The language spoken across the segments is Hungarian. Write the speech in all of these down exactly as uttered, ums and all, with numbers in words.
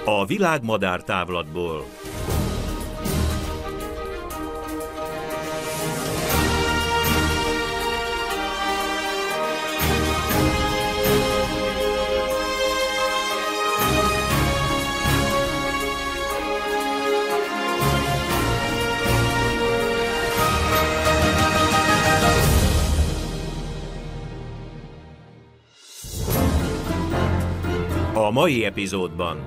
A világ madártávlatból. A mai epizódban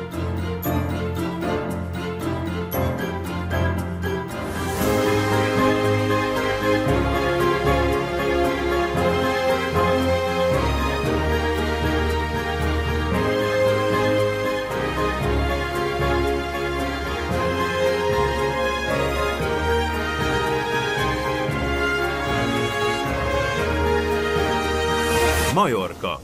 Majorka.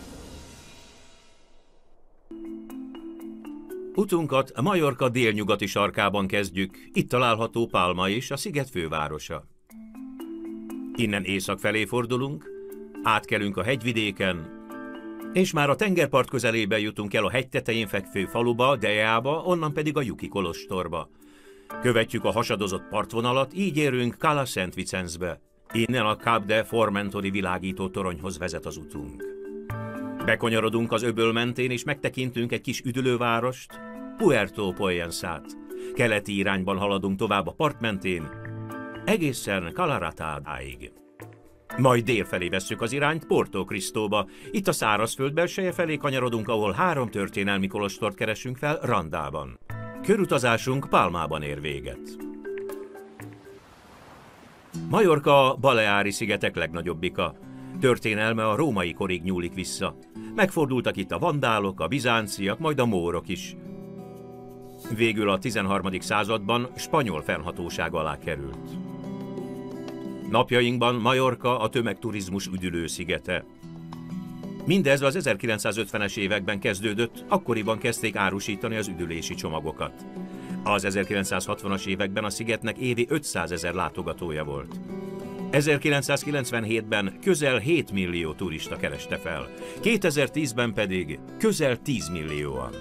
Utunkat a Majorka délnyugati sarkában kezdjük, itt található Palma és a sziget fővárosa. Innen észak felé fordulunk, átkelünk a hegyvidéken, és már a tengerpart közelében jutunk el a hegy tetején fekvő faluba, Deába, onnan pedig a Juki kolostorba. Követjük a hasadozott partvonalat, így érünk Cala Szent Vicensbe. Innen a Cap de Formentori világító toronyhoz vezet az utunk. Bekonyarodunk az öböl mentén, és megtekintünk egy kis üdülővárost, Puerto Poyensát. Keleti irányban haladunk tovább a part mentén, egészen Calaratáig. Majd délfelé vesszük az irányt Porto Cristóba. Itt a szárazföld belseje felé kanyarodunk, ahol három történelmi kolostort keresünk fel Randában. Körutazásunk Palmában ér véget. Majorka a Baleári-szigetek legnagyobbika. Történelme a római korig nyúlik vissza. Megfordultak itt a vandálok, a bizánciak, majd a mórok is. Végül a tizenharmadik században spanyol fennhatóság alá került. Napjainkban Majorka a tömegturizmus üdülő szigete. Mindez az ezerkilencszázötvenes években kezdődött, akkoriban kezdték árusítani az üdülési csomagokat. Az ezerkilencszázhatvanas években a szigetnek évi ötszázezer látogatója volt. ezerkilencszázkilencvenhétben közel hét millió turista kereste fel, kétezer-tízben pedig közel tíz millióan.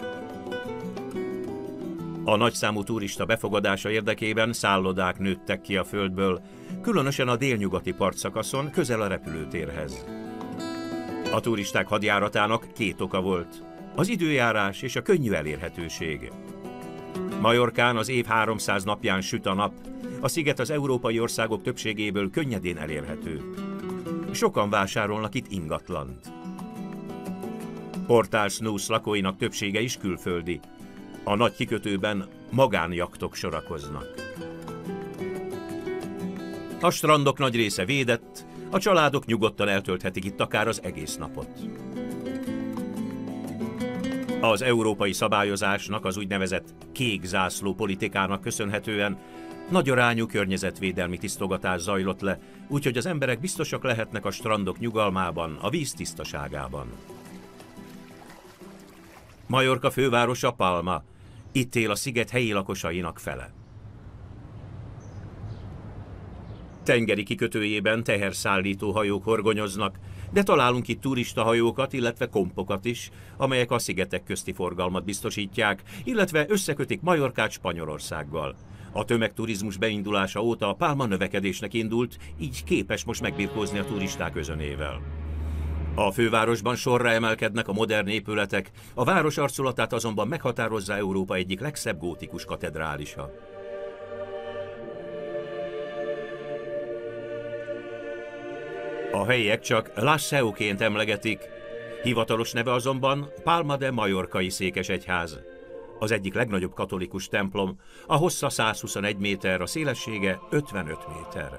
A nagyszámú turista befogadása érdekében szállodák nőttek ki a földből, különösen a délnyugati partszakaszon, közel a repülőtérhez. A turisták hadjáratának két oka volt, az időjárás és a könnyű elérhetőség. Majorkán az év háromszáz napján süt a nap, a sziget az európai országok többségéből könnyedén elérhető. Sokan vásárolnak itt ingatlant. Portal Snus lakóinak többsége is külföldi. A nagy kikötőben magánjaktok sorakoznak. A strandok nagy része védett, a családok nyugodtan eltölthetik itt akár az egész napot. Az európai szabályozásnak, az úgynevezett kék zászló politikának köszönhetően nagyarányú környezetvédelmi tisztogatás zajlott le, úgyhogy az emberek biztosak lehetnek a strandok nyugalmában, a víz tisztaságában. Majorka fővárosa Palma, itt él a sziget helyi lakosainak fele. Tengeri kikötőjében teherszállító hajók horgonyoznak, de találunk itt turistahajókat, illetve kompokat is, amelyek a szigetek közti forgalmat biztosítják, illetve összekötik Majorkát Spanyolországgal. A tömegturizmus beindulása óta a Palma növekedésnek indult, így képes most megbirkózni a turisták özönével. A fővárosban sorra emelkednek a modern épületek, a város arculatát azonban meghatározza Európa egyik legszebb gótikus katedrálisa. A helyiek csak La Seu-ként emlegetik, hivatalos neve azonban Palma de Majorkai székesegyház. Az egyik legnagyobb katolikus templom, a hossza százhuszonegy méter, a szélessége ötvenöt méter.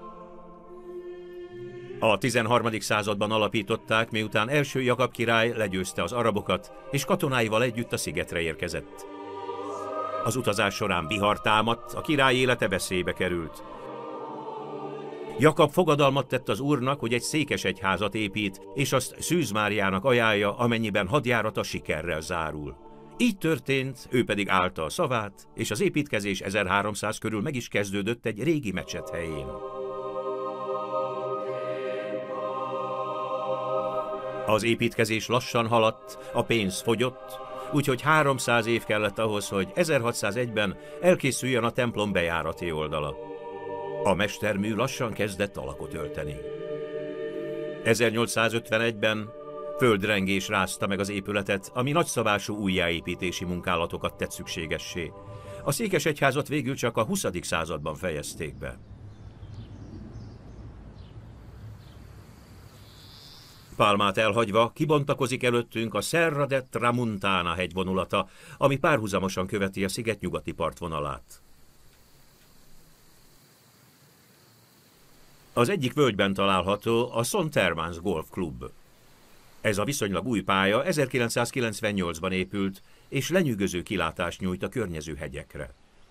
A tizenharmadik században alapították, miután első Jakab király legyőzte az arabokat, és katonáival együtt a szigetre érkezett. Az utazás során vihar támadt, a király élete veszélybe került. Jakab fogadalmat tett az úrnak, hogy egy székesegyházat épít, és azt Szűz Máriának ajánlja, amennyiben hadjárata sikerrel zárul. Így történt, ő pedig állta a szavát, és az építkezés ezerháromszáz körül meg is kezdődött egy régi mecset helyén. Az építkezés lassan haladt, a pénz fogyott, úgyhogy háromszáz év kellett ahhoz, hogy ezerhatszázegyben elkészüljön a templom bejárati oldala. A mestermű lassan kezdett alakot ölteni. ezernyolcszázötvenegyben földrengés rázta meg az épületet, ami nagyszabású újjáépítési munkálatokat tett szükségessé. A székesegyházat végül csak a huszadik században fejezték be. Palmát elhagyva kibontakozik előttünk a Serra de Tramuntana hegyvonulata, ami párhuzamosan követi a sziget nyugati partvonalát. Az egyik völgyben található a Son Termans Golf Club. Ez a viszonylag új pálya ezerkilencszázkilencvennyolcban épült, és lenyűgöző kilátást nyújt a környező hegyekre.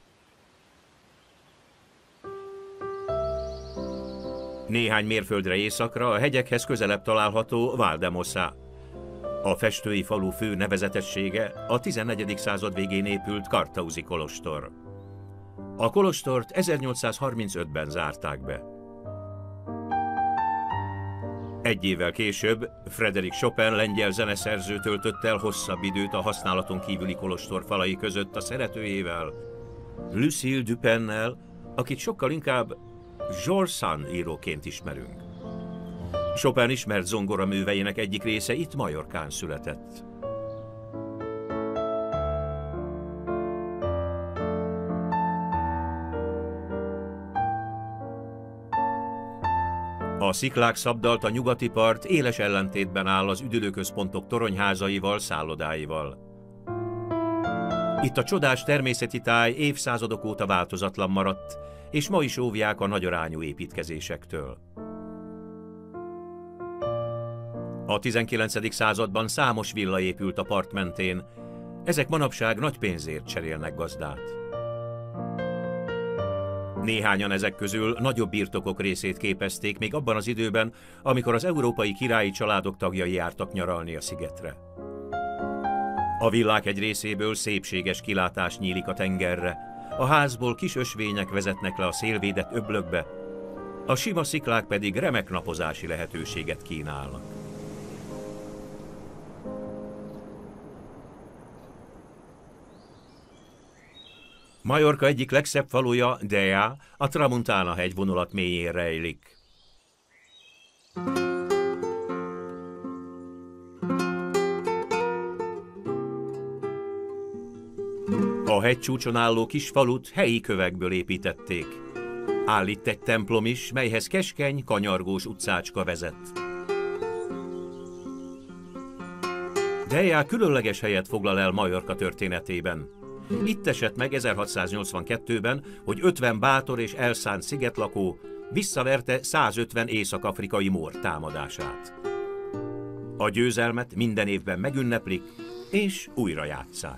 Néhány mérföldre északra a hegyekhez közelebb található Valdemosa. A festői falu fő nevezetessége a tizennegyedik század végén épült Kartauzi kolostor. A kolostort ezernyolcszázharmincötben zárták be. Egy évvel később Frédéric Chopin lengyel zeneszerző töltött el hosszabb időt a használaton kívüli kolostor falai között a szeretőjével, Lucille Dupin-nel, akit sokkal inkább George Sand íróként ismerünk. Chopin ismert zongoraműveinek egyik része itt Majorkán született. A sziklák szabdalt a nyugati part éles ellentétben áll az üdülőközpontok toronyházaival, szállodáival. Itt a csodás természeti táj évszázadok óta változatlan maradt, és ma is óvják a nagyarányú építkezésektől. A tizenkilencedik században számos villa épült a part mentén, ezek manapság nagy pénzért cserélnek gazdát. Néhányan ezek közül nagyobb birtokok részét képezték még abban az időben, amikor az európai királyi családok tagjai jártak nyaralni a szigetre. A villák egy részéből szépséges kilátás nyílik a tengerre, a házból kis ösvények vezetnek le a szélvédett öblökbe, a sima sziklák pedig remek napozási lehetőséget kínálnak. Majorka egyik legszebb faluja, Dea, a Tramuntana hegyvonulat mélyén rejlik. A hegycsúcson álló kis falut helyi kövekből építették. Áll itt egy templom is, melyhez keskeny, kanyargós utcácska vezet. Dea különleges helyet foglal el Majorka történetében. Itt esett meg ezerhatszáznyolcvankettőben, hogy ötven bátor és elszánt szigetlakó visszaverte százötven észak-afrikai mór támadását. A győzelmet minden évben megünneplik, és újra játsszák.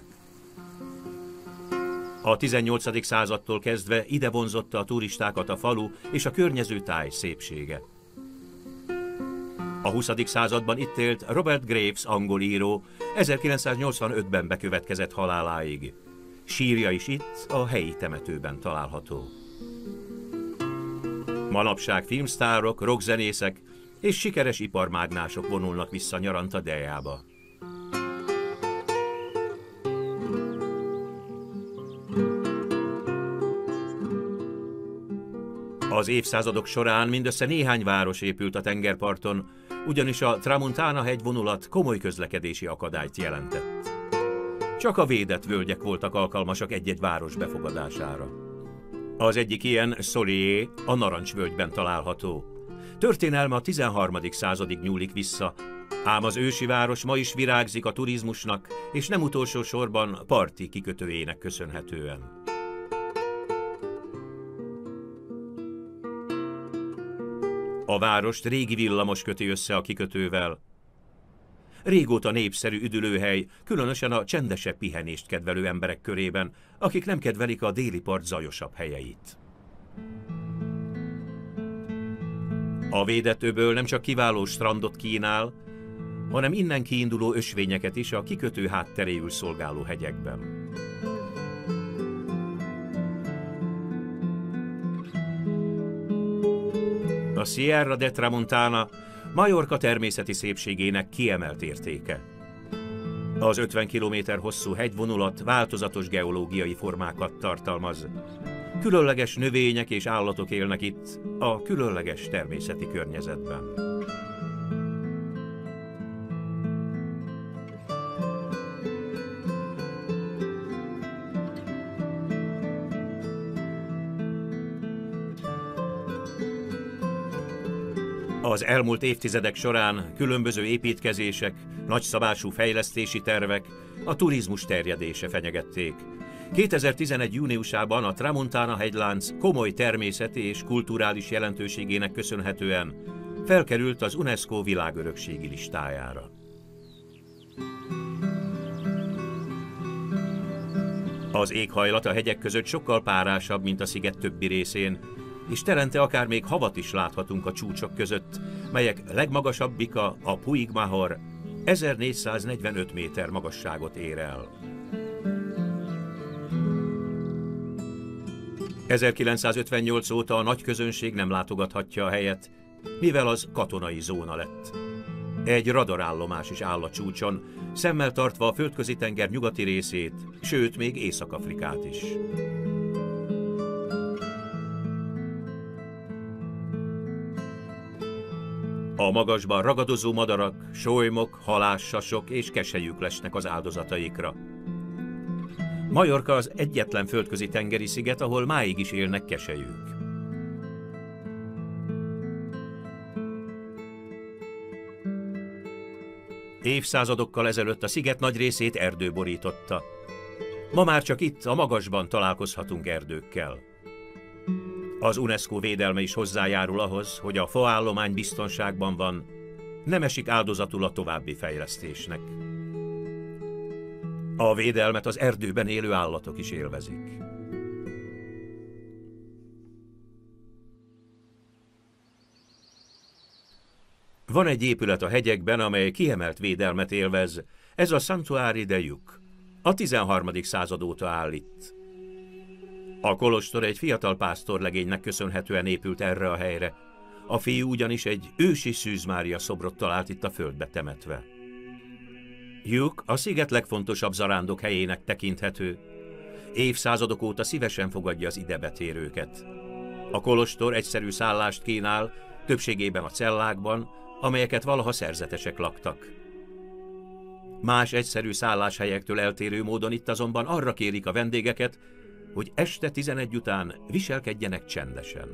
A tizennyolcadik századtól kezdve ide vonzotta a turistákat a falu és a környező táj szépsége. A huszadik században itt élt Robert Graves angol író, ezerkilencszáznyolcvanötben bekövetkezett haláláig. Sírja is itt, a helyi temetőben található. Manapság filmsztárok, rockzenészek és sikeres iparmágnások vonulnak vissza nyaranta Deába. Az évszázadok során mindössze néhány város épült a tengerparton, ugyanis a Tramuntana hegyvonulat komoly közlekedési akadályt jelentett. Csak a védett völgyek voltak alkalmasak egy-egy város befogadására. Az egyik ilyen, Solié, a Narancsvölgyben található. Történelme a tizenharmadik századig nyúlik vissza, ám az ősi város ma is virágzik a turizmusnak, és nem utolsó sorban parti kikötőjének köszönhetően. A várost régi villamos köti össze a kikötővel. Régóta népszerű üdülőhely, különösen a csendesebb pihenést kedvelő emberek körében, akik nem kedvelik a déli part zajosabb helyeit. A védett öböl nem csak kiváló strandot kínál, hanem innen kiinduló ösvényeket is a kikötő hátteréül szolgáló hegyekben. A Sierra de Tramuntana Majorka természeti szépségének kiemelt értéke. Az ötven kilométer hosszú hegyvonulat változatos geológiai formákat tartalmaz. Különleges növények és állatok élnek itt, a különleges természeti környezetben. Az elmúlt évtizedek során különböző építkezések, nagyszabású fejlesztési tervek, a turizmus terjedése fenyegették. kétezer-tizenegy júniusában a Tramontana hegylánc komoly természeti és kulturális jelentőségének köszönhetően felkerült az UNESCO világörökségi listájára. Az éghajlat a hegyek között sokkal párásabb, mint a sziget többi részén, és terente akár még havat is láthatunk a csúcsok között, melyek legmagasabbika, a Puig Mahor, ezernégyszáznegyvenöt méter magasságot ér el. ezerkilencszázötvennyolc óta a nagy közönség nem látogathatja a helyet, mivel az katonai zóna lett. Egy radarállomás is áll a csúcson, szemmel tartva a Földközi-tenger nyugati részét, sőt még Észak-Afrikát is. A magasban ragadozó madarak, solymok, halássasok és keselyük lesnek az áldozataikra. Majorka az egyetlen földközi tengeri sziget, ahol máig is élnek keselyük. Évszázadokkal ezelőtt a sziget nagy részét erdő borította. Ma már csak itt, a magasban találkozhatunk erdőkkel. Az UNESCO védelme is hozzájárul ahhoz, hogy a faállomány biztonságban van, nem esik áldozatul a további fejlesztésnek. A védelmet az erdőben élő állatok is élvezik. Van egy épület a hegyekben, amely kiemelt védelmet élvez, ez a Santuari de Yuc. A tizenharmadik század óta áll itt. A kolostor egy fiatal pásztorlegénynek köszönhetően épült erre a helyre. A fiú ugyanis egy ősi Szűz Mária szobrot talált itt a földbe temetve. Yuc a sziget legfontosabb zarándok helyének tekinthető. Évszázadok óta szívesen fogadja az idebetérőket. A kolostor egyszerű szállást kínál, többségében a cellákban, amelyeket valaha szerzetesek laktak. Más egyszerű szálláshelyektől eltérő módon itt azonban arra kérik a vendégeket, hogy este tizenegy után viselkedjenek csendesen.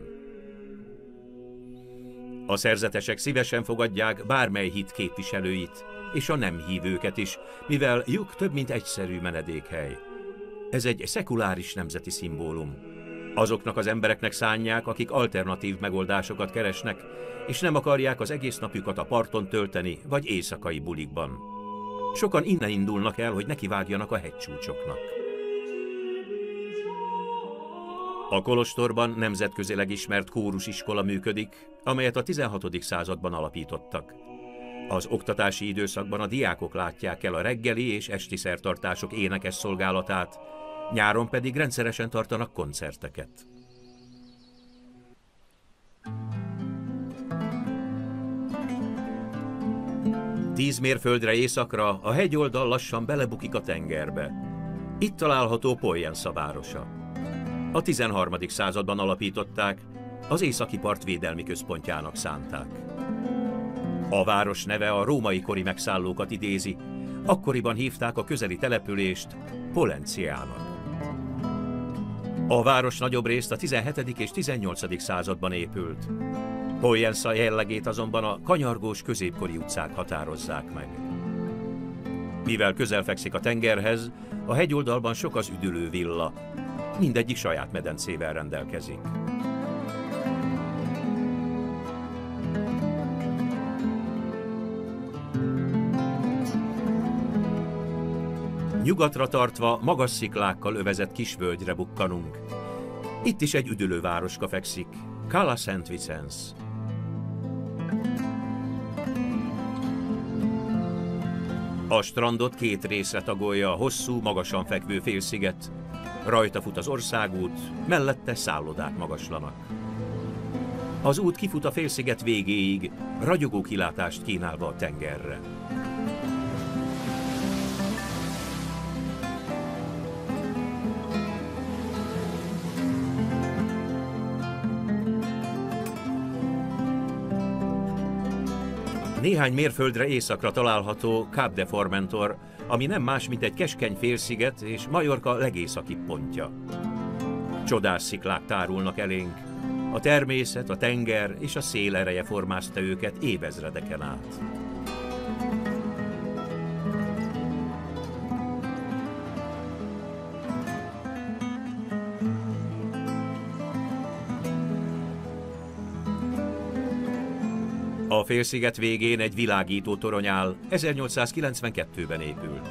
A szerzetesek szívesen fogadják bármely hit képviselőit, és a nem hívőket is, mivel Yuc több mint egyszerű menedékhely. Ez egy szekuláris nemzeti szimbólum. Azoknak az embereknek szánják, akik alternatív megoldásokat keresnek, és nem akarják az egész napjukat a parton tölteni, vagy éjszakai bulikban. Sokan innen indulnak el, hogy nekivágjanak a hegycsúcsoknak. A kolostorban nemzetközileg ismert kórusiskola működik, amelyet a tizenhatodik században alapítottak. Az oktatási időszakban a diákok látják el a reggeli és esti szertartások énekes szolgálatát, nyáron pedig rendszeresen tartanak koncerteket. Tíz mérföldre északra a hegyoldal lassan belebukik a tengerbe. Itt található Poyensa városa. A tizenharmadik században alapították, az északi part védelmi központjának szánták. A város neve a római kori megszállókat idézi, akkoriban hívták a közeli települést Pollenciának. A város nagyobb részt a tizenhetedik és tizennyolcadik században épült. Poyensa jellegét azonban a kanyargós középkori utcák határozzák meg. Mivel közel fekszik a tengerhez, a hegyoldalban sok az üdülő villa, mindegyik saját medencével rendelkezik. Nyugatra tartva magas sziklákkal övezett kisvölgyre bukkanunk. Itt is egy üdülővároska fekszik, Cala Saint Vicence. A strandot két részre tagolja a hosszú, magasan fekvő félsziget. Rajta fut az országút, mellette szállodák magaslanak. Az út kifut a félsziget végéig, ragyogó kilátást kínálva a tengerre. néhány mérföldre északra található Cap de Formentor, ami nem más, mint egy keskeny félsziget és Majorka legészakibb pontja. Csodás sziklák tárulnak elénk, a természet, a tenger és a szél ereje formázta őket évezredeken át. A félsziget végén egy világító torony áll, ezernyolcszázkilencvenkettőben épült.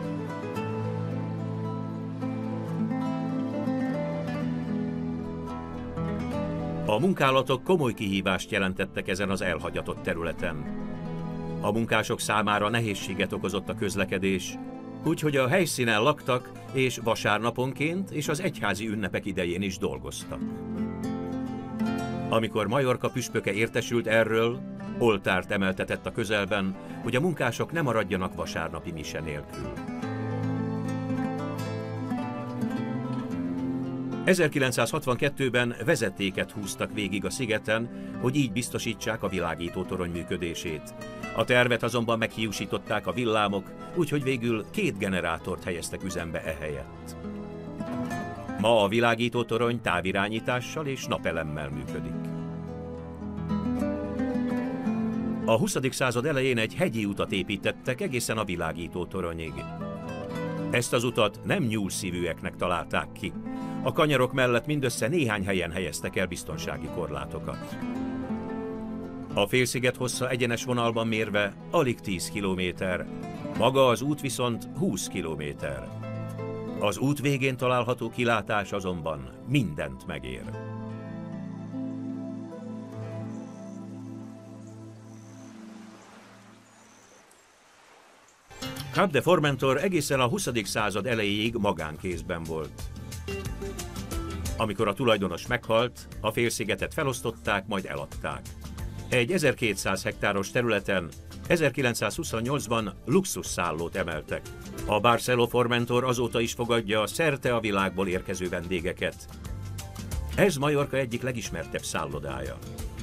A munkálatok komoly kihívást jelentettek ezen az elhagyatott területen. A munkások számára nehézséget okozott a közlekedés, úgyhogy a helyszínen laktak, és vasárnaponként és az egyházi ünnepek idején is dolgoztak. Amikor Majorka püspöke értesült erről, oltárt emeltetett a közelben, hogy a munkások ne maradjanak vasárnapi mise nélkül. ezerkilencszázhatvankettőben vezetéket húztak végig a szigeten, hogy így biztosítsák a világító torony működését. A tervet azonban meghiúsították a villámok, úgyhogy végül két generátort helyeztek üzembe ehelyett. Ma a világító torony távirányítással és napelemmel működik. A huszadik század elején egy hegyi utat építettek egészen a világító toronyig. Ezt az utat nem nyúlszívűeknek találták ki. A kanyarok mellett mindössze néhány helyen helyeztek el biztonsági korlátokat. A félsziget hossza egyenes vonalban mérve alig tíz kilométer, maga az út viszont húsz kilométer. Az út végén található kilátás azonban mindent megér. Cap de Formentor egészen a huszadik század elejéig magánkézben volt. Amikor a tulajdonos meghalt, a félszigetet felosztották, majd eladták. Egy ezerkétszáz hektáros területen ezerkilencszázhuszonnyolcban luxusszállót emeltek. A Barceló Formentor azóta is fogadja szerte a világból érkező vendégeket. Ez Majorka egyik legismertebb szállodája.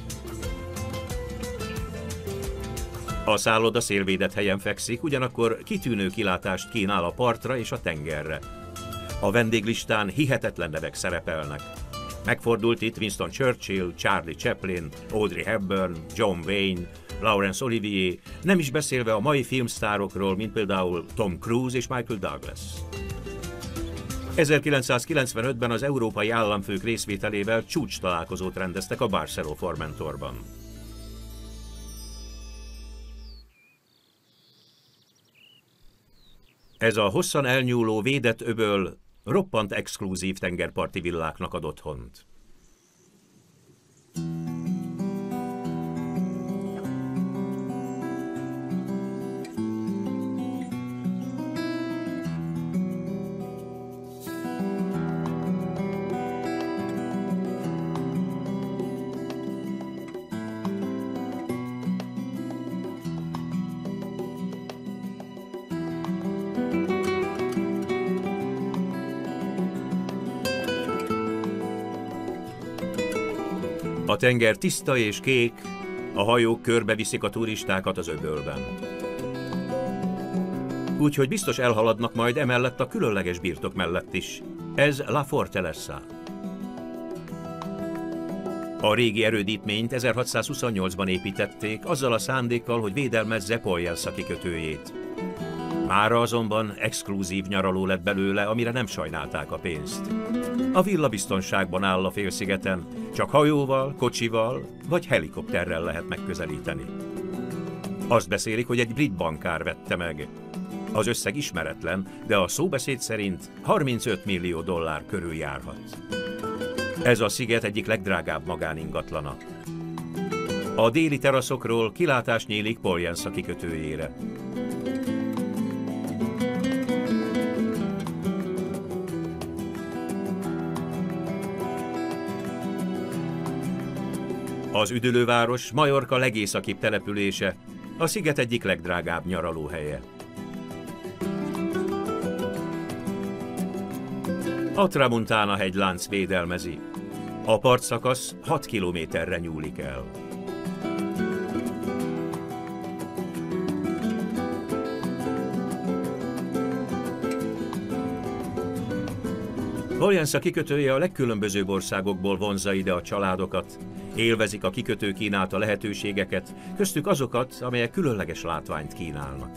A szálloda szélvédett helyen fekszik, ugyanakkor kitűnő kilátást kínál a partra és a tengerre. A vendéglistán hihetetlen nevek szerepelnek. Megfordult itt Winston Churchill, Charlie Chaplin, Audrey Hepburn, John Wayne, Laurence Olivier, nem is beszélve a mai filmsztárokról, mint például Tom Cruise és Michael Douglas. ezerkilencszázkilencvenötben az európai államfők részvételével csúcs találkozót rendeztek a Barceló Formentorban. Ez a hosszan elnyúló védett öböl roppant exkluzív tengerparti villáknak ad otthont. A tenger tiszta és kék, a hajók körbeviszik a turistákat az öbölben. Úgyhogy biztos elhaladnak majd emellett a különleges birtok mellett is. Ez La Fortaleza. A régi erődítményt ezerhatszázhuszonnyolcban építették, azzal a szándékkal, hogy védelmezze Poyelsa kikötőjét. Mára azonban exkluzív nyaraló lett belőle, amire nem sajnálták a pénzt. A villa biztonságban áll a félszigeten, csak hajóval, kocsival vagy helikopterrel lehet megközelíteni. Azt beszélik, hogy egy brit bankár vette meg. Az összeg ismeretlen, de a szóbeszéd szerint harmincöt millió dollár körül járhat. Ez a sziget egyik legdrágább magáningatlana. A déli teraszokról kilátás nyílik Poyelsa kikötőjére. Az üdülőváros Majorka legészakibb települése, a sziget egyik legdrágább nyaralóhelye. A Tramuntana hegylánc védelmezi. A partszakasz hat kilométerre nyúlik el. Valjensza kikötője a legkülönbözőbb országokból vonzza ide a családokat. Élvezik a kikötő kínálta lehetőségeket, köztük azokat, amelyek különleges látványt kínálnak.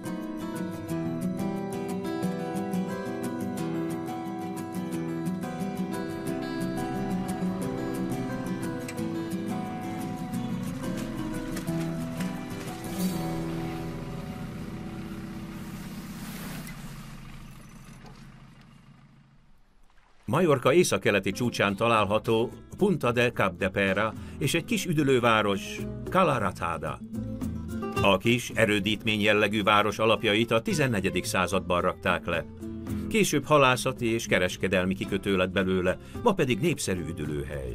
Majorka északkeleti csúcsán található Punta del Capdepera és egy kis üdülőváros, Cala Ratada. A kis, erődítmény jellegű város alapjait a tizennegyedik században rakták le. Később halászati és kereskedelmi kikötő lett belőle, ma pedig népszerű üdülőhely.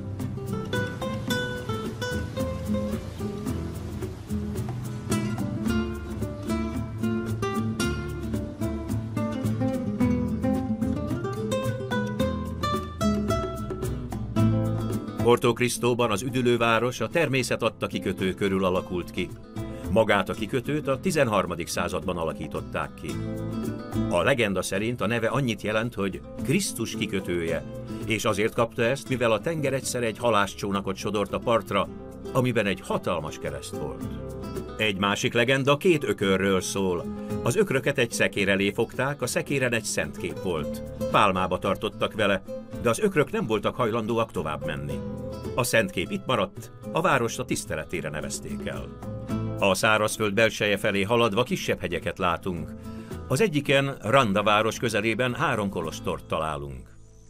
Porto Cristóban az üdülőváros a természet adta kikötő körül alakult ki. Magát a kikötőt a tizenharmadik században alakították ki. A legenda szerint a neve annyit jelent, hogy Krisztus kikötője, és azért kapta ezt, mivel a tenger egyszer egy halászcsónakot sodort a partra, amiben egy hatalmas kereszt volt. Egy másik legenda két ökörről szól. Az ökröket egy szekér elé fogták, a szekéren egy szentkép volt. Pálmába tartottak vele, de az ökrök nem voltak hajlandóak tovább menni. A szentkép itt maradt, a várost a tiszteletére nevezték el. A szárazföld belseje felé haladva kisebb hegyeket látunk. Az egyiken, Randa város közelében három kolostort találunk.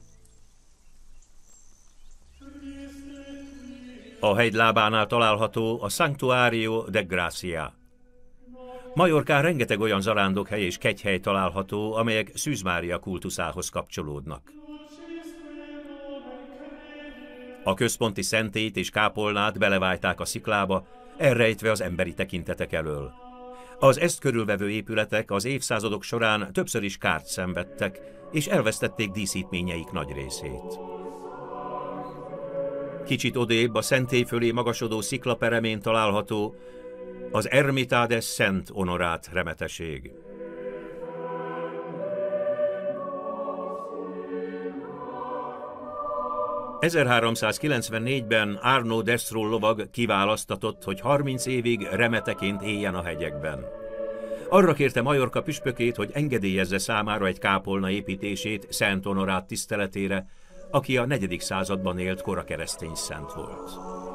A hegy lábánál található a Sanctuario de Gracia. Majorkán rengeteg olyan zarándokhely és kegyhely található, amelyek Szűz Mária kultuszához kapcsolódnak. A központi szentét és kápolnát belevájták a sziklába, elrejtve az emberi tekintetek elől. Az ezt körülvevő épületek az évszázadok során többször is kárt szenvedtek, és elvesztették díszítményeik nagy részét. Kicsit odébb a szentély fölé magasodó sziklaperemén található az Ermitades Szent Honorát remeteség. ezerháromszázkilencvennégyben Arnaud d'Estrol lovag kiválasztatott, hogy harminc évig remeteként éljen a hegyekben. Arra kérte Majorka püspökét, hogy engedélyezze számára egy kápolna építését Szent Honorát tiszteletére, aki a negyedik században élt kora keresztény szent volt.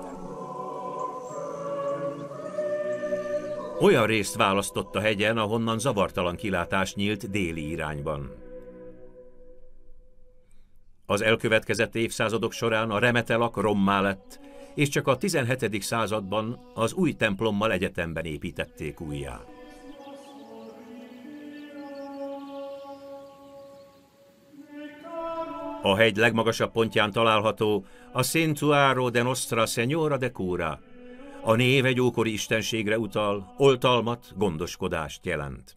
Olyan részt választott a hegyen, ahonnan zavartalan kilátás nyílt déli irányban. Az elkövetkezett évszázadok során a remetelak rommá lett, és csak a tizenhetedik században az új templommal egyetemben építették újjá. A hegy legmagasabb pontján található a Santuario de Nostra Señora de Cura. A név egy ókori istenségre utal, oltalmat, gondoskodást jelent.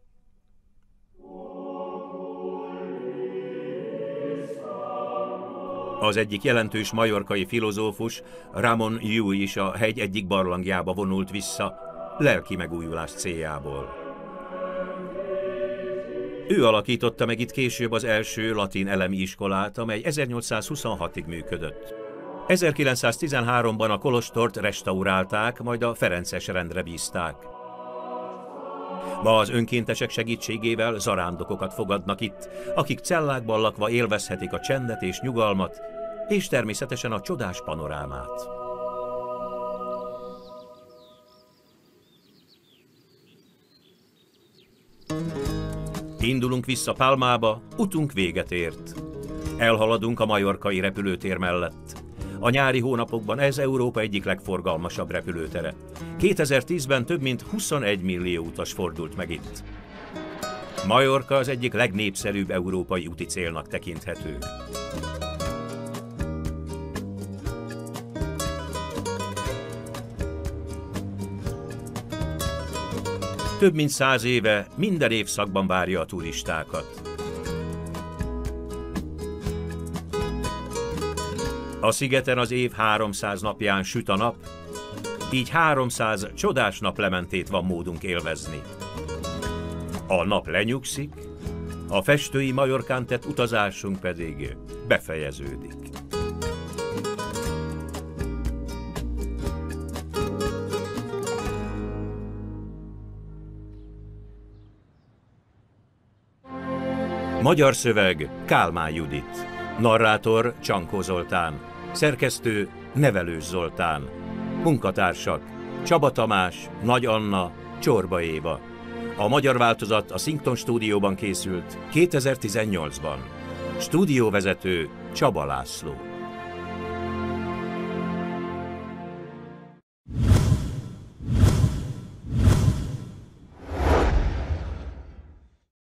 Az egyik jelentős majorkai filozófus, Ramon Llull is a hegy egyik barlangjába vonult vissza, lelki megújulás céljából. Ő alakította meg itt később az első latin elemi iskolát, amely ezernyolcszázhuszonhatig működött. ezerkilencszáztizenháromban a kolostort restaurálták, majd a ferences rendre bízták. Ma az önkéntesek segítségével zarándokokat fogadnak itt, akik cellákban lakva élvezhetik a csendet és nyugalmat, és természetesen a csodás panorámát. Indulunk vissza Palmába, utunk véget ért. Elhaladunk a majorkai repülőtér mellett. A nyári hónapokban ez Európa egyik legforgalmasabb repülőtere. kétezer-tízben több mint huszonegy millió utas fordult meg itt. Majorka az egyik legnépszerűbb európai úti célnak tekinthető. Több mint száz éve minden évszakban várja a turistákat. A szigeten az év háromszáz napján süt a nap, így háromszáz csodás naplementét van módunk élvezni. A nap lenyugszik, A festői Majorkán tett utazásunk pedig befejeződik. Magyar szöveg Kálmán Judit, narrátor Csankó Zoltán, szerkesztő Nevelős Zoltán, munkatársak Csaba Tamás, Nagy Anna, Csorba Éva. A magyar változat a Szinkton stúdióban készült kétezer-tizennyolcban. Stúdióvezető Csaba László.